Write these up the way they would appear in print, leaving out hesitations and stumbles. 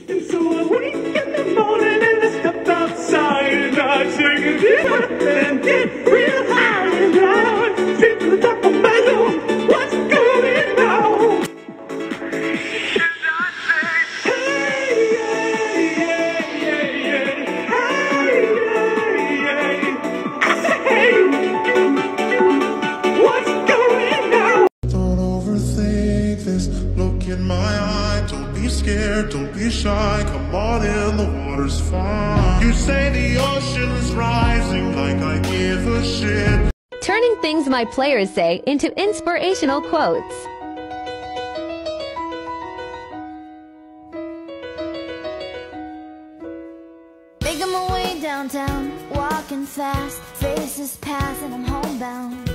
And so I wake in the morning and I step outside and I take a deep breath and get real high and dry. Straight to the top of my dome. What's going on? And I say, hey, yeah, yeah, yeah, yeah. Hey, yeah, yeah. I say, hey, what's going on? Don't overthink this. Look in my eye. Don't be scared. Don't be shy. Come on in. The water's fine. You say the ocean's rising like I give a shit. Turning things my players say into inspirational quotes. Making my way downtown, walking fast, faces pass and I'm homebound.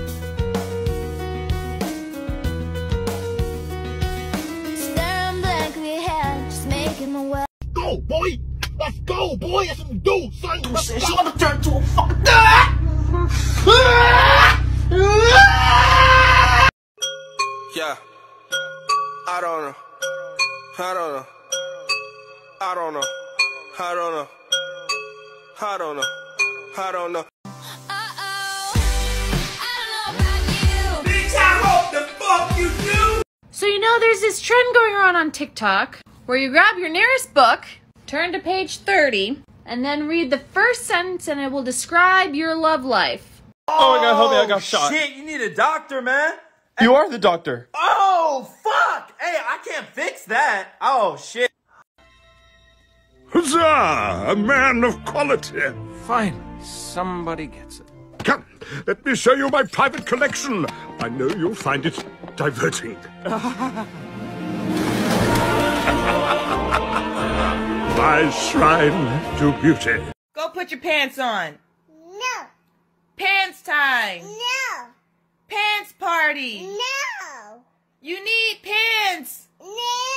Staring blankly ahead, just making my way. Go, boy. Let's go, boy. That's what we do, son. Let's She wanna turn to a fucking Yeah, I don't know. I don't know. I don't know. I don't know. I don't know. I don't know. Bitch, I hope the fuck you do. So you know there's this trend going around on TikTok where you grab your nearest book, turn to page 30, and then read the first sentence and it will describe your love life. Oh my god, help me, I got shot. Shit, you need a doctor, man. You are the doctor. Oh, fuck. Hey, I can't fix that. Oh, shit. Huzzah! A man of quality. Finally, somebody gets it. Come, let me show you my private collection. I know you'll find it diverting. My shrine to beauty. Go put your pants on. No, Pants time. no, Pants party. no, You need pants. no.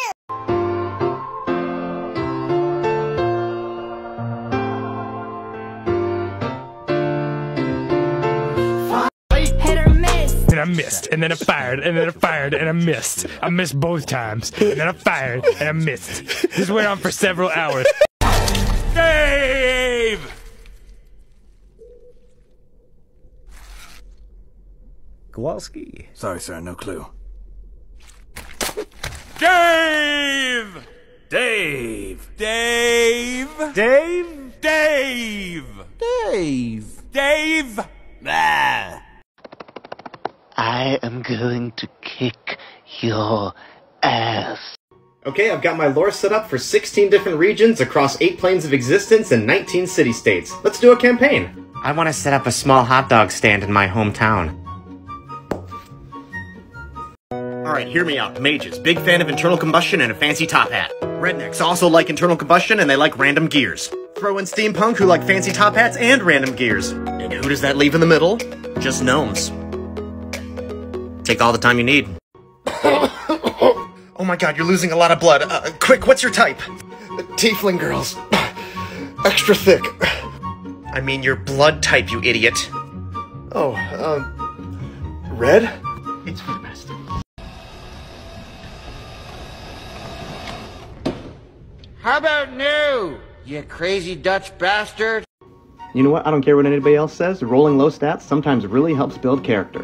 Hit or miss. And I missed, and then I fired, and then I fired, and I missed. I missed both times, and then I fired, and I missed. This went on for several hours. Dave! Kowalski. Sorry, sir, no clue. Dave! Dave! Dave! Dave? Dave! Dave! Dave! Ah. I am going to kick your ass. Okay, I've got my lore set up for 16 different regions across 8 planes of existence and 19 city-states. Let's do a campaign. I want to set up a small hot dog stand in my hometown. Alright, hear me out. Mages, big fan of internal combustion and a fancy top hat. Rednecks also like internal combustion and they like random gears. Throw in steampunk who like fancy top hats and random gears. And who does that leave in the middle? Just gnomes. Take all the time you need. Oh my god, you're losing a lot of blood. Quick, what's your type? Tiefling girls. Extra thick. I mean your blood type, you idiot. Oh, red? It's for the best. How about new, you crazy Dutch bastard? You know what? I don't care what anybody else says. Rolling low stats sometimes really helps build character.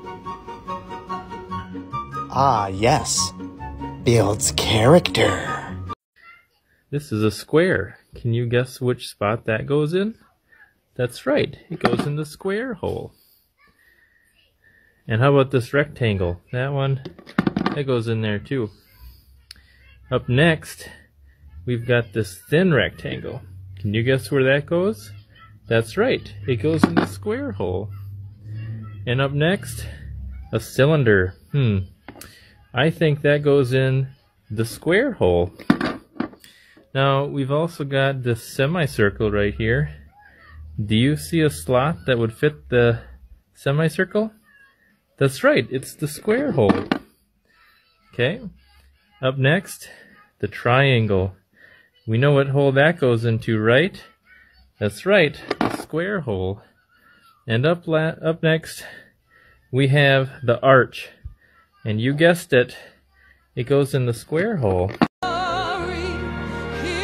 Ah, yes. Builds character. This is a square. Can you guess which spot that goes in? That's right. It goes in the square hole. And how about this rectangle? That one, that goes in there too. Up next, we've got this thin rectangle. Can you guess where that goes? That's right. It goes in the square hole. And up next, a cylinder. I think that goes in the square hole. Now, we've also got this semicircle right here. Do you see a slot that would fit the semicircle? That's right, it's the square hole. Okay, up next, the triangle. We know what hole that goes into, right? That's right, the square hole. And up next, we have the arch. And you guessed it, it goes in the square hole.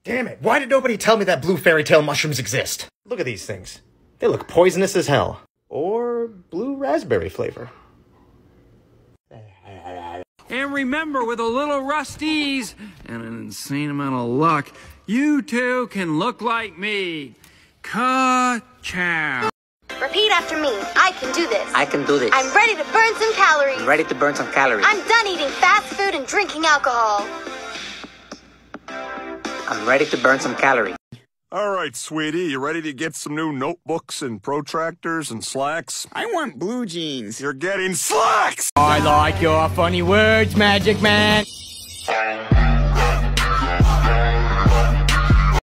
Damn it, why did nobody tell me that blue fairy tale mushrooms exist? Look at these things. They look poisonous as hell. Or blue raspberry flavor. And remember, with a little Rusty's and an insane amount of luck, you too can look like me. Ka-chow. Repeat after me. I can do this. I can do this. I'm ready to burn some calories. I'm ready to burn some calories. I'm done eating fast food and drinking alcohol. I'm ready to burn some calories. All right, sweetie, you ready to get some new notebooks and protractors and slacks? I want blue jeans. You're getting slacks! I like your funny words, Magic Man.